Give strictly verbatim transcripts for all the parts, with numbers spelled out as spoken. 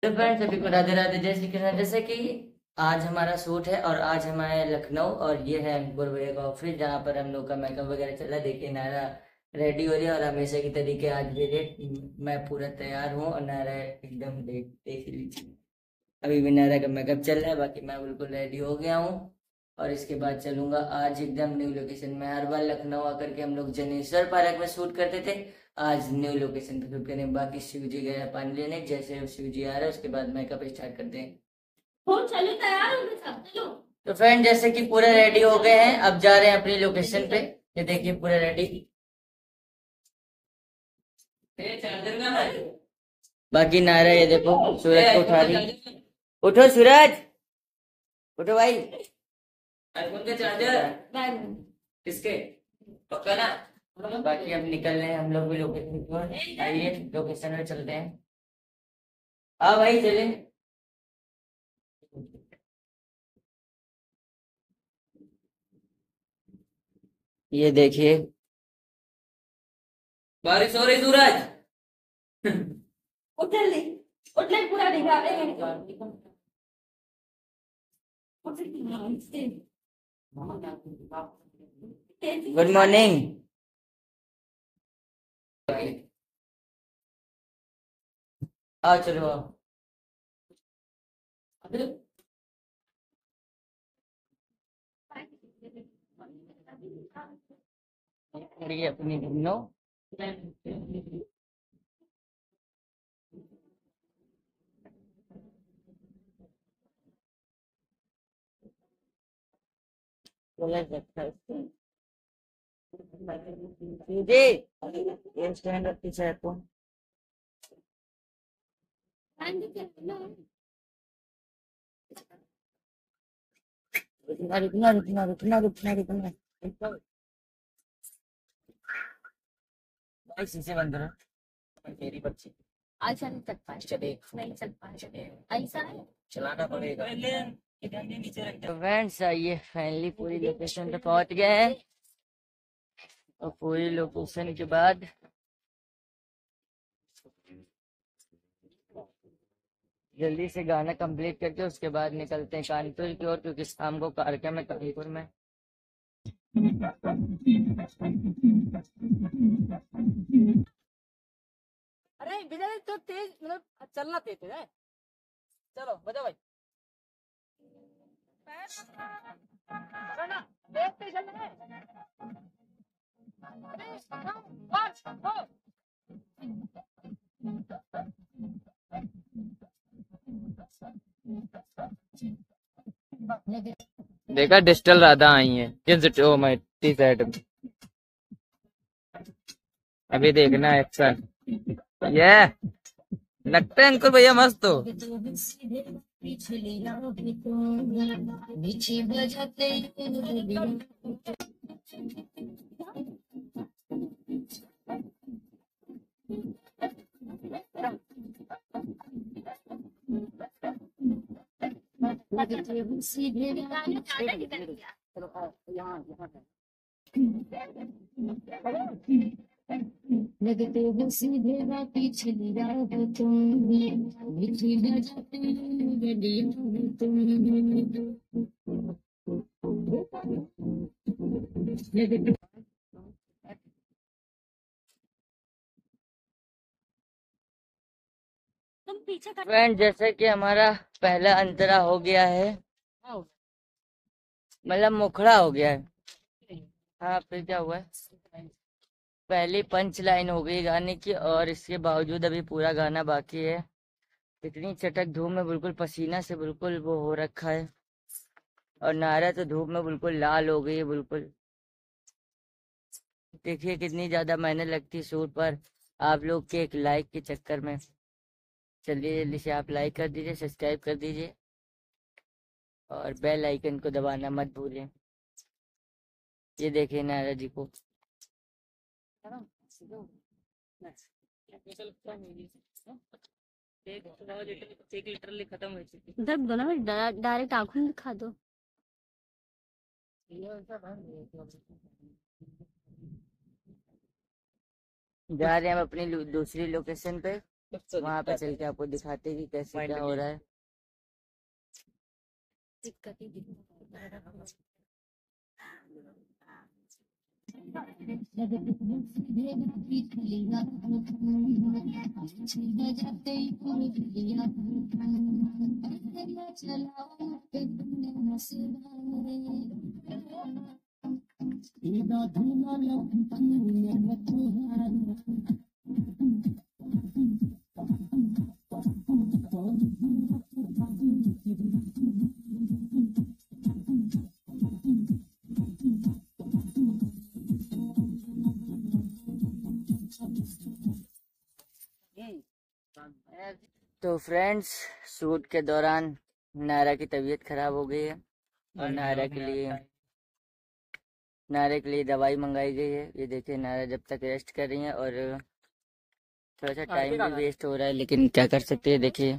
तो फ्रेंड्स सभी को राधे राधे, जय श्री कृष्ण। जैसे कि आज हमारा शूट है और आज हम आए लखनऊ और ये है अंकुर भैया का ऑफिस जहाँ पर हम लोग का मेकअप वगैरह चल रहा है। देखिए नायरा रेडी हो रही है और हमेशा की तरीके आज भी रेड मैं पूरा तैयार हूँ और नायरा एकदम देख देख लीजिए। अभी भी नायरा का मेकअप चल रहा है, बाकी मैं बिल्कुल रेडी हो गया हूँ और इसके बाद चलूंगा आज एकदम न्यू लोकेशन में। हर बार लखनऊ आकर के हम लोग जनेश्वर पार्क में शूट करते थे, आज न्यू लोकेशन पे शूट करें। बाकी शिव जी गए हैं पानी लेने, जैसे शिव जी आ रहे हैं उसके बाद मेकअप स्टार्ट करते हैं। हो चलो तैयार हो गए सब, चलो। तो फ्रेंड जैसे कि पूरे रेडी हो गए हैं, अब जा रहे हैं अपनी लोकेशन पे। ये देखिए पूरे रेडी। बाकी नायरा ये देखो सूरज को उठा रही। उठो सूरज, उठो भाई। आईफोन का चार्जर किसके, पक्का ना। बाकी अब निकल रहे हैं हम लोग भी लोकेशन की ओर। आइए लोकेशन में चलते हैं। हाँ भाई चले। ये देखिए बारिश हो रही सूरज। उठ जल्दी, उठ ले पूरा दिखा दे। Good morning. आओ चलो आओ। ये अपनी नो जी ये स्टैंड रखी है आपको। रुकना रुकना रुकना रुकना रुकना रुकना भाई शीशे बंद करो मेरी बच्ची। आज नहीं चल पाए, चले नहीं चल पाए, चले ऐसा है चलाना पड़ेगा। तो फ्रेंड्स ये फाइनली पूरी लोकेशन पे पहुंच गए हैं और पूरी लोकेशन के बाद जल्दी से गाना कंप्लीट करके उसके बाद निकलते हैं कानपुर की ओर, क्योंकि शाम को कार्यक्रम है कानपुर में। अरे विजय तो तेज, मतलब चलना तेज है। चलो बजाओ भाई। देखते चलना है। देखा डिजिटल राधा आई है किस ओ माय टी शर्ट में। अभी देखना एक्शन। ये लगता है अंकुर भैया मस्त हो। लगते हो सीधे बाकी चली रात तुम मीठी बजाते गलियों में तुम लगते। तुम पीछे फ्रेंड जैसे कि हमारा पहला अंतरा हो गया है, मतलब मुखड़ा हो गया है। हाँ फिर क्या हुआ है, पहली पंच लाइन हो गई गाने की और इसके बावजूद अभी पूरा गाना बाकी है। इतनी चटक धूप में बिल्कुल पसीना से बिल्कुल वो हो रखा है और नायरा तो धूप में बिल्कुल लाल हो गई है बिल्कुल। देखिए कितनी ज्यादा मेहनत लगती है शूट पर आप लोग के एक लाइक के चक्कर में। चलिए जल्दी से आप लाइक कर दीजिए, सब्सक्राइब कर दीजिए और बेल आइकन को दबाना मत भूलिए। ये देखिए नायरा जी को एक लीटर खत्म हो चुकी उधर दोनों में डायरेक्ट आंखों में दिखा दो। जा रहे हैं हम अपनी लो- दूसरी लोकेशन पे। वहां पे चल के आपको दिखाते हैं कि कैसे क्या हो रहा है। तो फ्रेंड्स, शूट के दौरान नायरा की तबीयत खराब हो गई है और नायरा के लिए नायरा के लिए दवाई मंगाई गई है। ये देखिए, नायरा जब तक रेस्ट कर रही है और थोड़ा सा टाइम भी वेस्ट हो रहा है, लेकिन क्या कर सकते हैं। देखिए,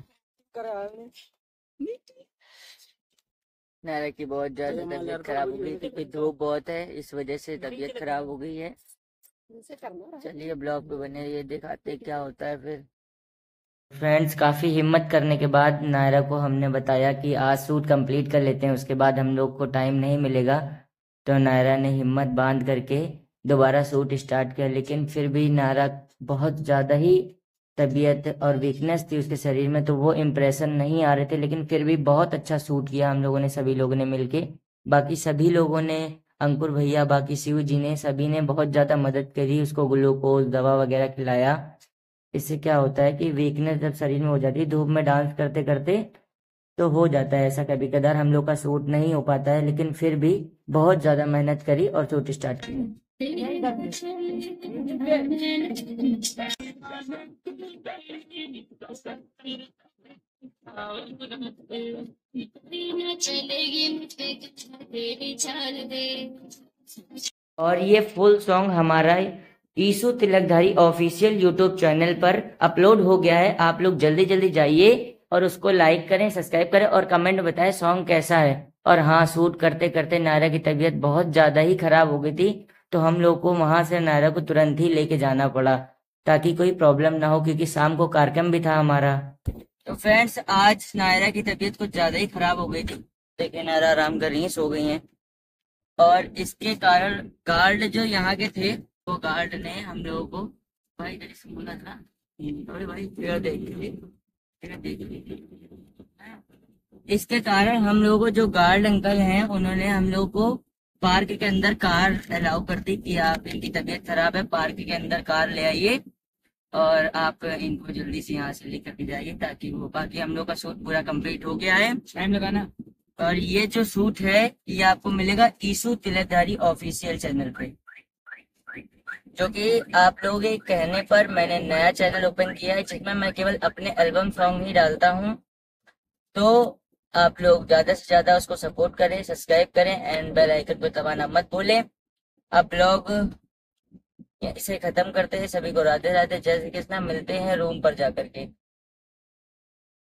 नायरा की बहुत ज़्यादा तबीयत खराब हो गई क्योंकि धूप बहुत है, इस वजह से तबीयत खराब हो गई है। चलिए ब्लॉग पे बने रहिए, दिखाते क्या होता है फिर। फ्रेंड्स, काफ़ी हिम्मत करने के बाद नायरा को हमने बताया कि आज शूट कंप्लीट कर लेते हैं, उसके बाद हम लोग को टाइम नहीं मिलेगा। तो नायरा ने हिम्मत बांध करके दोबारा शूट स्टार्ट किया, लेकिन फिर भी नायरा बहुत ज़्यादा ही तबीयत और वीकनेस थी उसके शरीर में, तो वो इम्प्रेशन नहीं आ रहे थे। लेकिन फिर भी बहुत अच्छा शूट किया हम लोगों ने, सभी लोगों ने मिलके। बाकी सभी लोगों ने, अंकुर भैया, बाकी शिव जी ने, सभी ने बहुत ज़्यादा मदद करी, उसको ग्लूकोज दवा वगैरह खिलाया। इससे क्या होता है कि वीकनेस जब शरीर में हो जाती है धूप में डांस करते करते, तो हो जाता है ऐसा। कभी कदार हम लोग का शूट नहीं हो पाता है, लेकिन फिर भी बहुत ज्यादा मेहनत करी और शूट स्टार्ट किया। और ये फुल सॉन्ग हमारा Ishu Tilakdhari official YouTube channel पर अपलोड हो गया है। आप लोग जल्दी जल्दी जाइए और उसको लाइक करें, सब्सक्राइब करें और कमेंट बताएं सॉन्ग कैसा है। और हाँ, शूट करते करते नायरा की तबीयत बहुत ज़्यादा ही खराब हो गई थी, तो हम लोग को वहां से नायरा को तुरंत ही लेके जाना पड़ा ताकि कोई प्रॉब्लम ना हो, क्योंकि शाम को कार्यक्रम भी था हमारा। तो फ्रेंड्स, आज नायरा की तबीयत कुछ ज़्यादा ही खराब हो गई थी। देखिए, नायरा आराम कर रही है, सो गई हैं। और इसके कारण गार्ड जो यहाँ के थे, वो गार्ड ने हम लोगों को, भाई इधर से बोला था, अरे भाई पेड़ देखिए, पेड़ देखिए। इसके कारण हम लोगों को जो गार्ड अंकल हैं, उन्होंने हम लोगों को पार्क के अंदर कार अलाउ कर दी कि आप, इनकी तबीयत खराब है, पार्क के अंदर कार ले आइए और आप इनको जल्दी से यहाँ से लेकर के जाइए ताकि वो, बाकी हम लोग का शूट पूरा कंप्लीट हो गया है। टाइम लगाना। और ये जो शूट है ये आपको मिलेगा ईशु तिलकधारी ऑफिशियल चैनल पे, जो कि आप लोगों के कहने पर मैंने नया चैनल ओपन किया है जिसमें मैं केवल अपने एल्बम सॉन्ग ही डालता हूँ। तो आप लोग ज्यादा से ज्यादा उसको सपोर्ट करें, सब्सक्राइब करें एंड बेल आइकन को दबाना मत भूलें। अब ब्लॉग इसे खत्म करते हैं। सभी को राधे राधे, जय श्री कृष्णा। मिलते हैं रूम पर जाकर के।